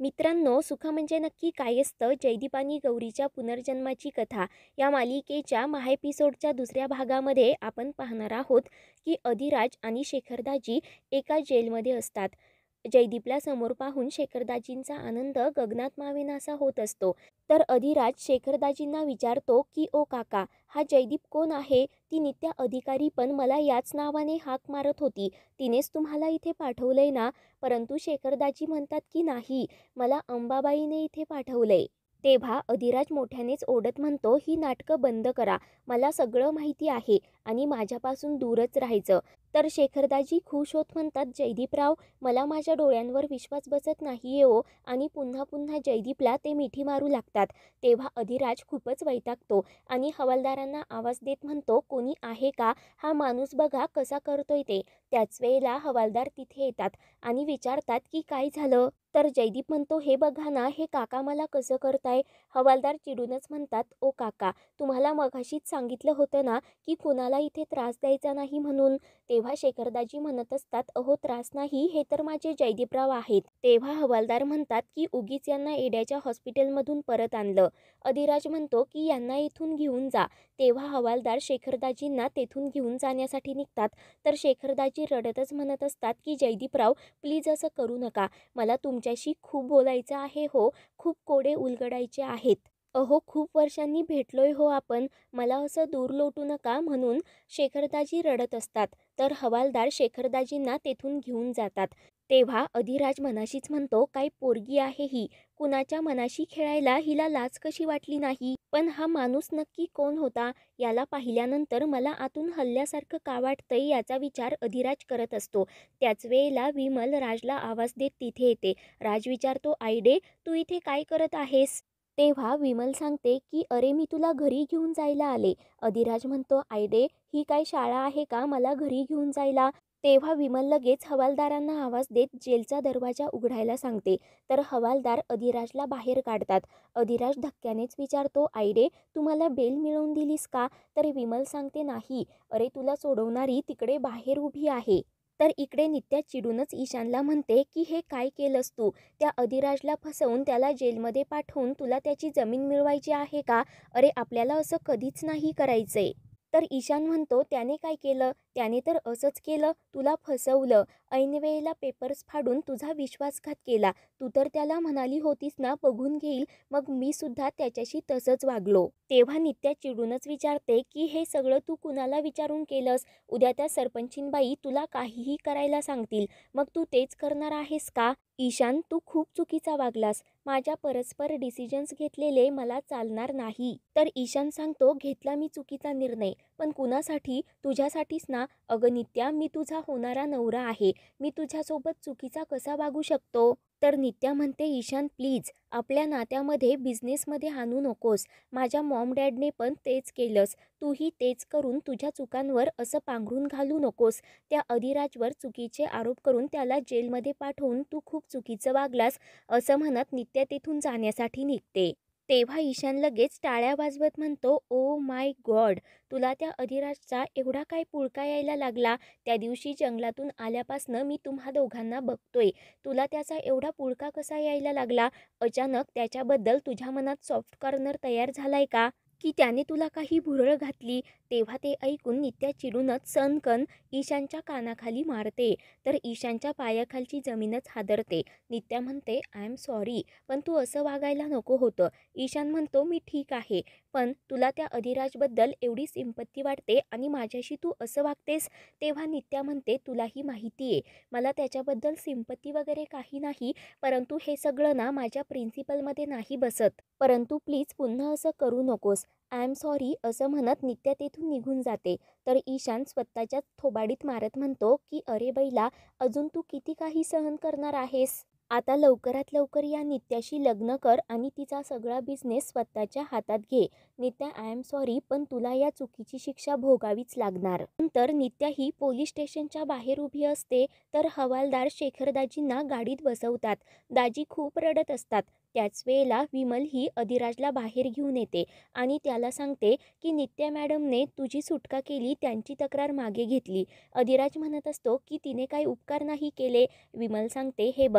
मित्रांनो, सुख म्हणजे नक्की काय असतं? जयदीप आणि गौरीच्या पुनर्जन्माची कथा या मालिकेच्या एपिसोडच्या दुसऱ्या भागामध्ये आपण पाहणार आहोत की अधिराज आणि शेखरदाजी एका जेलमध्ये असतात. जयदीपला समोर पाहून शेखरदाजींचा आनंद गगनात मावेनासा होत असतो. तर अधिराज शेखरदाजींना विचारतो की ओ काका, हा जयदीप कोण आहे? ती नित्या अधिकारी पण मला याच नावाने हाक मारत होती. तिनेच तुम्हाला इथे पाठवलंय ना? परंतु शेखरदाजी म्हणतात की नाही, मला अंबाबाईने इथे पाठवलंय. तेव्हा अधिराज मोठ्यानेच ओढत म्हणतो, ही नाटकं बंद करा. मला सगळं माहिती आहे आणि माझ्यापासून दूरच राहायचं. तर शेखरदाजी खुश होत म्हणतात, जयदीपराव, मला माझ्या डोळ्यांवर विश्वास बसत नाहीये हो. आणि पुन्हा पुन्हा जयदीपला ते मिठी मारू लागतात. तेव्हा अधिराज खूपच वैतागतो आणि हवालदारांना आवाज देत म्हणतो, कोणी आहे का? हा माणूस बघा कसा करतोय ते. त्याच वेळेला हवालदार तिथे येतात आणि विचारतात की काय झालं? तर जयदीप म्हणतो, हे बघा ना, हे काका मला कसं करताय? हवालदार चिडूनच म्हणतात, ओ काका, तुम्हाला मघाशीच सांगितलं होतं ना की कुणाला इथे त्रास द्यायचा नाही म्हणून. तेव्हा शेखरदाजी म्हणत असतात, अहो त्रास नाही, हे तर माझे जयदीपराव आहेत. तेव्हा हवालदार म्हणतात की उगीच यांना एड्याच्या हॉस्पिटलमधून परत आणलं. अधिराज म्हणतो की यांना इथून घेऊन जा. तेव्हा हवालदार शेखरदाजींना तेथून घेऊन जाण्यासाठी निघतात. तर शेखरदाजी रडतच म्हणत असतात की जयदीपराव, प्लीज असं करू नका. मला तुमच्याशी खूप बोलायचं आहे हो. खूप कोडे उलगडायचे आहेत. अहो खूप वर्षांनी भेटलोय हो आपण. मला असं दूर लोटू नका. म्हणून शेखरदाजी रडत असतात. तर हवालदार शेखरदाजींना तेथून घेऊन जातात. तेव्हा अधिराज मनाशीच म्हणतो, काय पोरगी आहे ही? कुणाच्या मनाशी खेळायला हिला लाज कशी वाटली नाही? पण हा माणूस नक्की कोण होता? याला पाहिल्यानंतर मला आतून हल्ल्यासारखं का वाटतंय याचा विचार अधिराज करत असतो. त्याच वेळेला विमल राजला आवाज देत तिथे येते. राज विचारतो, आयडे, तू इथे काय करत आहेस? तेव्हा विमल सांगते की अरे, मी तुला घरी घेऊन जायला आले. अधिराज म्हणतो, आयडे, ही काय शाळा आहे का मला घरी घेऊन जायला? तेव्हा विमल लगेच हवालदारांना आवाज देत जेलचा दरवाजा उघडायला सांगते. तर हवालदार अधिराजला बाहेर काढतात. अधिराज धक्क्यानेच विचारतो, आयडे, तू मला बेल मिळवून दिलीस का? तर विमल सांगते, नाही, अरे तुला सोडवणारी तिकडे बाहेर उभी आहे. तर इकडे नित्या चिडूनच ईशानला म्हणते की हे काय केलंस तू? त्या अधिराजला फसवून त्याला जेलमध्ये पाठवून तुला त्याची जमीन मिळवायची आहे का? अरे आपल्याला असं कधीच नाही करायचंय. तर ईशान म्हणतो, त्याने काय केलं? त्याने तर असंच केलं, तुला फसवलं. ऐनवेळेला पेपर्स फाडून तुझा विश्वासघात केला. तू तर त्याला म्हणाली होतीस ना बघून घेईल, मग मी सुद्धा त्याच्याशी तसंच वागलो. तेव्हा नित्या चिडूनच विचारते की हे सगळं तू कुणाला विचारून केलंस? उद्या त्या सरपंचीनबाई तुला काहीही करायला सांगतील, मग तू तेच करणार आहेस का? ईशान, तू खूप चुकीचा वागलास. माझ्या परस्पर डिसिजन्स घेतलेले मला चालणार नाही. तर ईशान सांगतो, घेतला मी चुकीचा निर्णय, पण कुणासाठी? तुझ्यासाठीच ना. अगं नित्या, मी तुझा होणारा नवरा आहे. मी तुझ्यासोबत चुकीचा कसा वागू शकतो? तर नित्या म्हणते, ईशान प्लीज, आपल्या नात्यामध्ये बिझनेसमध्ये आणू नकोस. माझ्या मॉम डॅडने पण तेच केलंस. तूही तेच करून तुझ्या चुकांवर असं पांघरून घालू नकोस. त्या अधिराजवर चुकीचे आरोप करून त्याला जेलमध्ये पाठवून तू खूप चुकीचं वागलास, असं म्हणत नित्या तिथून जाण्यासाठी निघते. तेव्हा ईशान लगेच टाळ्या वाजवत म्हणतो, ओ माय गॉड, तुला त्या अधिराजचा एवढा काय पुळका यायला लागला? त्या दिवशी जंगलातून आल्यापासनं मी तुम्हा दोघांना बघतोय. तुला त्याचा एवढा पुळका कसा यायला लागला? अचानक त्याच्याबद्दल तुझ्या मनात सॉफ्ट कॉर्नर तयार झालाय का? की त्याने तुला काही भुरळ घातली? तेव्हा ते ऐकून नित्या चिडूनच सनकन ईशानच्या कानाखाली मारते. तर ईशानच्या पायाखालची जमीनच हादरते. नित्या म्हणते, आय एम सॉरी, पण तू असं वागायला नको होतं. ईशान म्हणतो, मी ठीक आहे, पण तुला त्या अधिराजबद्दल एवढी सिंपत्ती वाटते आणि माझ्याशी तू असं वागतेस. तेव्हा नित्या म्हणते, तुलाही माहिती आहे मला त्याच्याबद्दल सिंपत्ती वगैरे काही नाही, परंतु हे सगळं ना माझ्या प्रिन्सिपलमध्ये नाही बसत. परंतु प्लीज पुन्हा असं करू नकोस. आय एम सॉरी, असं म्हणत नित्या तेथून निघून जाते. तर ईशान स्वतःच्याच थोबाडीत मारत म्हणतो की अरे बैला, अजून तू किती काही सहन करणार आहेस? आता लवकरात लवकर या नित्याशी लग्न कर आणि तिचा सगळा बिझनेस स्वतःच्या हातात घे. नित्या, आय एम सॉरी, पण तुला या चुकीची शिक्षा भोगावीच लागणार. नंतर नित्या ही पोलीस स्टेशनच्या बाहेर उभी असते. तर हवालदार शेखरदाजींना गाडीत बसवतात. दाजी खूप रडत असतात. त्याच वेळेला विमल ही अधिराजला बाहेर घेऊन येते आणि त्याला सांगते की नित्या मॅडमने तुझी सुटका केली, त्यांची तक्रार मागे घेतली. अधिराज म्हणत असतो की तिने काही उपकार नाही केले. विमल सांगते, हे बघ,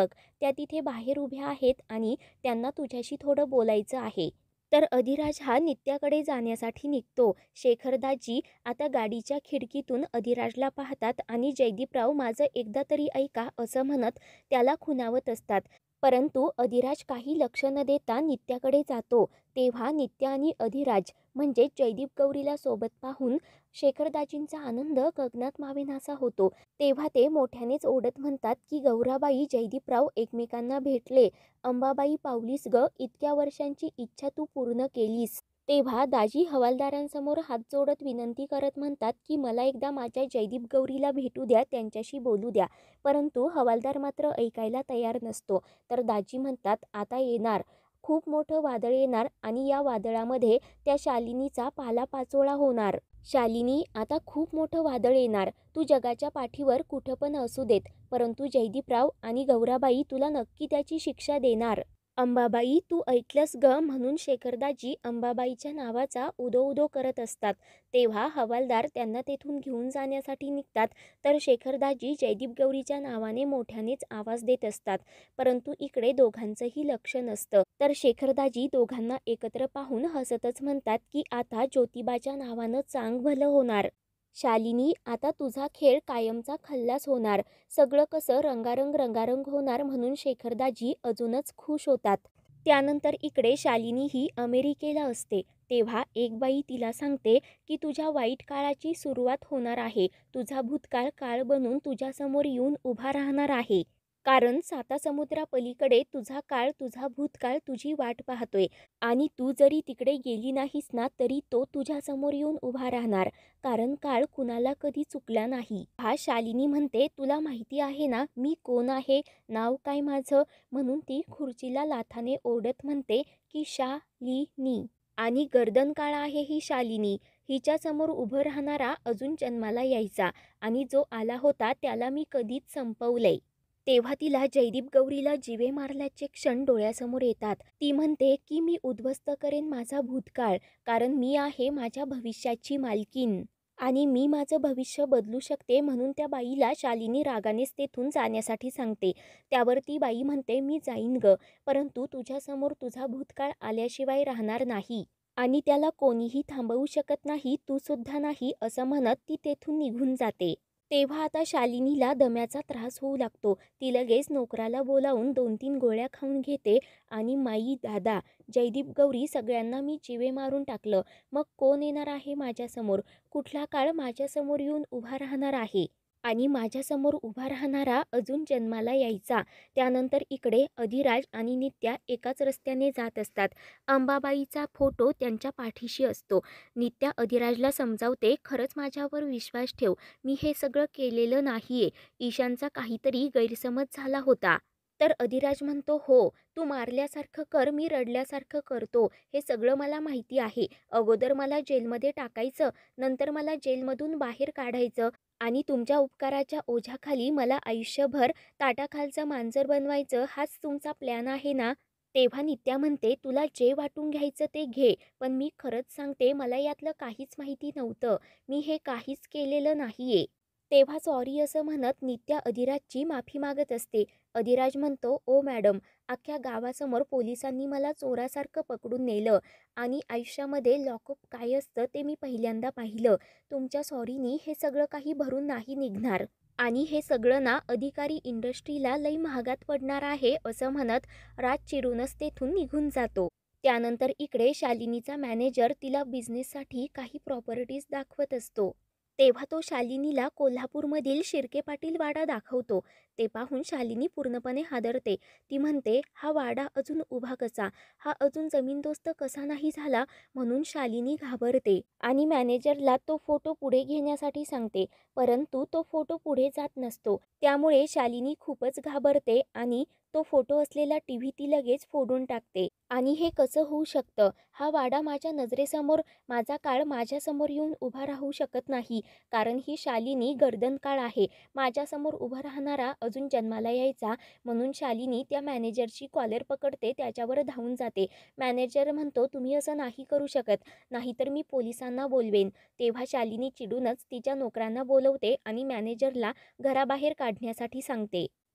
त्या तिथे बाहेर उभ्या आहेत आणि त्यांना तुझ्याशी थोडं बोलायचं आहे. तर अधिराज हा नित्याकडे जाण्यासाठी निघतो. शेखरदाजी आता गाडीच्या खिडकीतून अधिराजला पाहतात आणि जयदीपराव माझं एकदा तरी ऐका असं म्हणत त्याला खुणावत असतात. परंतु अधिराज काही लक्ष न देता नित्याकडे जातो. तेव्हा नित्या आणि अधिराज म्हणजे जयदीप गौरीला सोबत पाहून शेखरदाजींचा आनंद गगनात मावेनासा होतो. तेव्हा ते मोठ्यानेच ओढत म्हणतात की गौराबाई, जयदीपराव एकमेकांना भेटले. अंबाबाई पावलीस ग, इतक्या वर्षांची इच्छा तू पूर्ण केलीस. तेव्हा दाजी हवालदारांसमोर हात जोडत विनंती करत म्हणतात की मला एकदा माझ्या जयदीप गौरीला भेटू द्या, त्यांच्याशी बोलू द्या. परंतु हवालदार मात्र ऐकायला तयार नसतो. तर दाजी म्हणतात आता येणार, खूप मोठं वादळ येणार आणि या वादळामध्ये त्या शालिनीचा पालापाचोळा होणार. शालिनी, आता खूप मोठं वादळ येणार. तू जगाच्या पाठीवर कुठं पण असू देत, परंतु जयदीपराव आणि गौराबाई तुला नक्की त्याची शिक्षा देणार. अंबाबाई, तू ऐकलंस ग, म्हणून शेखरदाजी अंबाबाईच्या नावाचा उदो उदो करत असतात. तेव्हा हवालदार त्यांना तेथून घेऊन जाण्यासाठी निघतात. तर शेखरदाजी जयदीप गौरीच्या नावाने मोठ्यानेच आवाज देत असतात. परंतु इकडे दोघांचंही लक्ष नसतं. तर शेखरदाजी दोघांना एकत्र पाहून हसतच म्हणतात की आता ज्योतिबाच्या नावानं चांग भलं होणार. शालिनी, आता तुझा खेळ कायमचा खल्लास होणार. सगळं कसं रंगारंग रंगारंग होणार म्हणून शेखरदाजी अजूनच खुश होतात. त्यानंतर इकडे शालिनी ही अमेरिकेला असते. तेव्हा एक बाई तिला सांगते की तुझ्या वाईट काळाची सुरुवात होणार आहे. तुझा भूतकाळ काळ बनून तुझ्यासमोर येऊन उभा राहणार आहे. कारण सातासमुद्रापलीकडे तुझा काळ, तुझा भूतकाळ तुझी वाट पाहतोय आणि तू जरी तिकडे गेली नाहीस ना तरी तो तुझ्यासमोर येऊन उभा राहणार. कारण काळ कुणाला कधी चुकला नाही. हा शालिनी म्हणते तुला माहिती आहे ना मी कोण आहे, नाव काय माझं, म्हणून ती खुर्चीला लाथाने ओढत म्हणते की शालिनी. आणि गर्दन काळा आहे ही शालिनी. हिच्या समोर उभं राहणारा अजून जन्माला यायचा आणि जो आला होता त्याला मी कधीच संपवलंय. तेव्हा तिला जयदीप गौरीला जिवे मारल्याचे क्षण डोळ्यासमोर येतात. ती म्हणते की मी उद्ध्वस्त करेन माझा भूतकाळ, कारण मी आहे माझ्या भविष्याची मालकीन आणि मी माझं भविष्य बदलू शकते. म्हणून त्या बाईला शालिनी रागानेच तेथून जाण्यासाठी सांगते. त्यावर ती बाई म्हणते मी जाईन ग, परंतु तुझ्यासमोर तुझा भूतकाळ आल्याशिवाय राहणार नाही आणि त्याला कोणीही थांबवू शकत नाही, तू सुद्धा नाही, असं म्हणत ती तेथून निघून जाते. तेव्हा आता शालिनीला दम्याचा त्रास होऊ लागतो. ती लगेच नोकराला बोलावून 2-3 गोळ्या खाऊन घेते आणि माई दादा, जयदीप गौरी सगळ्यांना मी जिवे मारून टाकलं. मग कोण येणार आहे माझ्यासमोर, कुठला काळ माझ्यासमोर येऊन उभा राहणार आहे आणि माझ्यासमोर उभा राहणारा अजून जन्माला यायचा. त्यानंतर इकडे अधिराज आणि नित्या एकाच रस्त्याने जात असतात. अंबाबाईचा फोटो त्यांच्या पाठीशी असतो. नित्या अधिराजला समजावते खरंच माझ्यावर विश्वास ठेव, मी हे सगळं केलेलं नाहीये. ईशानचा काहीतरी गैरसमज झाला होता. तर अधिराज म्हणतो हो, तू मारल्यासारखं कर, मी रडल्यासारखं करतो, हे सगळं मला माहिती आहे. अगोदर मला जेलमध्ये टाकायचं, नंतर मला जेलमधून बाहेर काढायचं आणि तुमच्या उपकाराच्या ओझ्याखाली मला आयुष्यभर ताटाखालचं मांजर बनवायचं, हाच तुमचा प्लॅन आहे ना. तेव्हा नित्या म्हणते तुला जे वाटून घ्यायचं ते घे, पण मी खरंच सांगते मला यातलं काहीच माहिती नव्हतं, मी हे काहीच केलेलं नाहीये. तेव्हा सॉरी असं म्हणत नित्या अधिराजची माफी मागत असते. अधिराज म्हणतो ओ मॅडम, अख्ख्या गावासमोर पोलिसांनी मला चोरासारखं पकडून नेलं आणि आयुष्यामध्ये लॉकअप काय असतं ते मी पहिल्यांदा पाहिलं. तुमच्या सॉरीनी हे सगळं काही भरून नाही निघणार आणि हे सगळं ना अधिकारी इंडस्ट्रीला लई महागात पडणार आहे, असं म्हणत राज चिरूनच तेथून निघून जातो. त्यानंतर इकडे शालिनीचा मॅनेजर तिला बिझनेससाठी काही प्रॉपर्टीज दाखवत असतो. तेव्हा तो शालिनीला कोल्हापूरमधील शिर्के पाटील वाडा दाखवतो. ते पाहून शालिनी पूर्णपणे हादरते. ती म्हणते हा वाडा अजून उभा कसा, हा अजून जमीनदोस्त कसा नाही झाला, म्हणून शालिनी घाबरते आणि मॅनेजरला तो फोटो पुढे घेण्यासाठी सांगते. परंतु तो फोटो पुढे जात नसतो. त्यामुळे शालिनी खूपच घाबरते आणि तो फोटो असलेला टीव्ही ती लगेच फोडून टाकते. आणि हे कसं होऊ शकतं, हा वाडा माझ्या नजरेसमोर, माझा काळ माझ्यासमोर येऊन उभा राहू शकत नाही, कारण ही शालिनी गर्दन काळ आहे, माझ्यासमोर उभा राहणारा अजून जन्माला यायचा. म्हणून शालिनी त्या मॅनेजरची कॉलर पकडते, त्याच्यावर धावून जाते. मॅनेजर म्हणतो तुम्ही असं नाही करू शकत, नाहीतर मी पोलिसांना बोलवेन. तेव्हा शालिनी चिडूनच तिच्या नोकरांना बोलवते आणि मॅनेजरला घराबाहेर काढण्यासाठी सांगते.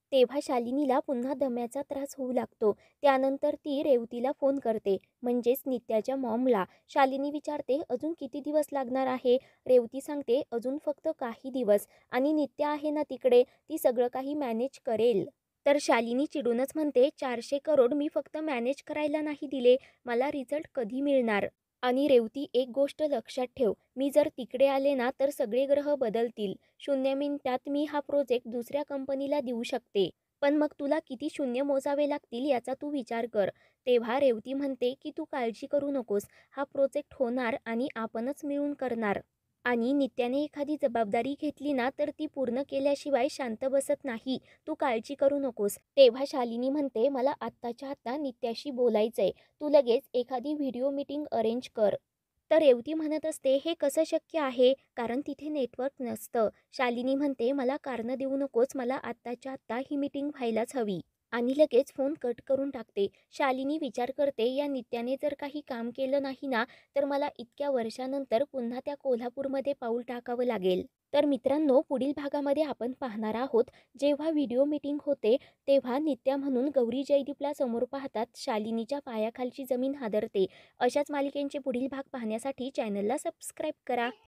तेव्हा शालिनीला पुन्हा दम्याचा त्रास होऊ लागतो. त्यानंतर ती रेवतीला फोन करते, म्हणजेच नित्याच्या मॉमला. शालिनी विचारते, अजून किती दिवस लागणार आहे? रेवती सांगते, अजून फक्त काही दिवस. आणि नित्या आहे ना तिकडे, ती सगळं काही मॅनेज करेल. तर शालिनी चिडूनच म्हणते, 400 करोड मी फक्त मॅनेज करायला नाही दिले, मला रिझल्ट कधी मिळणार? आणि रेवती, एक गोष्ट लक्षात ठेव, मी जर तिकडे आले ना तर सगळे ग्रह बदलतील. 0 मिनिटात मी हा प्रोजेक्ट दुसऱ्या कंपनीला देऊ शकते. पण मग तुला किती शून्य मोजावे लागतील याचा तू विचार कर. तेव्हा रेवती म्हणते की तू काळजी करू नकोस, हा प्रोजेक्ट होणार आणि आपणच मिळून करणार. आणि नित्याने एखादी जबाबदारी घेतली ना तर ती पूर्ण केल्याशिवाय शांत बसत नाही. तू काळजी करू नकोस. तेव्हा शालिनी म्हणते, मला आत्ताच्या आत्ता नित्याशी बोलायचंय. तू लगेच एखादी व्हिडिओ मीटिंग अरेंज कर. तर रेवती म्हणत असते, हे कसं शक्य आहे? कारण तिथे नेटवर्क नसतं. शालिनी म्हणते, मला कारणं देऊ नकोस, मला आत्ताच्या आत्ता ही मीटिंग व्हायलाच हवी. आणि लगेच फोन कट करून टाकते. शालिनी विचार करते, या नित्याने जर काही काम केलं नाही ना तर मला इतक्या वर्षानंतर पुन्हा त्या कोल्हापूरमध्ये पाऊल टाकावं लागेल. तर मित्रांनो, पुढील भागामध्ये आपण पाहणार आहोत, जेव्हा व्हिडिओ मीटिंग होते तेव्हा नित्या म्हणून गौरी जयदीपला समोर पाहतात शालिनीच्या पायाखालची जमीन हादरते. अशाच मालिकेंचे पुढील भाग पाहण्यासाठी चॅनलला सबस्क्राईब करा.